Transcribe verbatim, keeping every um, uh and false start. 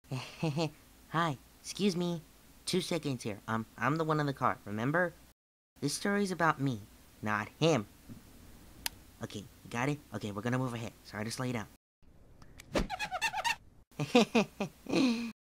Hi, excuse me. Two seconds here. Um, I'm the one in the car, remember? This story's about me, not him. Okay, you got it? Okay, we're gonna move ahead. Sorry to slow you down.